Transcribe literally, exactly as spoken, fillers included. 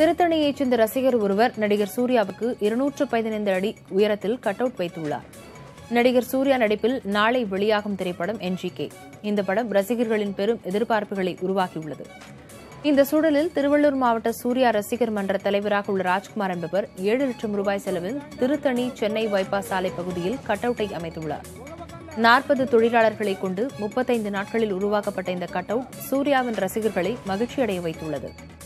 திருத்தணியைச் சேர்ந்த ரசிகர் ஒருவர் நடிகர் சூர்யாவுக்கு இருநூற்று பதினைந்து அடி உயரத்தில் கட் அவுட் வைத்துள்ளார். நடிகர் சூர்யா நடிப்பில் நாளை வெளியாகும் திரைப்படம் என் ஜி கே. இந்த படம் ரசிகர்களின் பெரும் எதிர்பார்ப்புகளை உருவாக்கியுள்ளது. இந்த சூழலில் திருவள்ளூர் மாவட்ட சூர்யா ரசிகர் மன்ற தலைவராக உள்ள ராஜ்குமார் என்பவர் ஏழு லட்சம் ரூபாய் செலவில் திருத்தணி சென்னை பைபாஸ் சாலை பகுதியில் கட் அவுட்டை அமைத்துள்ளார். நாற்பது தொழிலாளர்களை கொண்டு முப்பத்தைந்து நாட்களில் உருவாக்கப்பட்ட இந்த கட் அவுட் சூர்யாவின் ரசிகர்களை மகிழ்ச்சியடைய வைத்துள்ளது.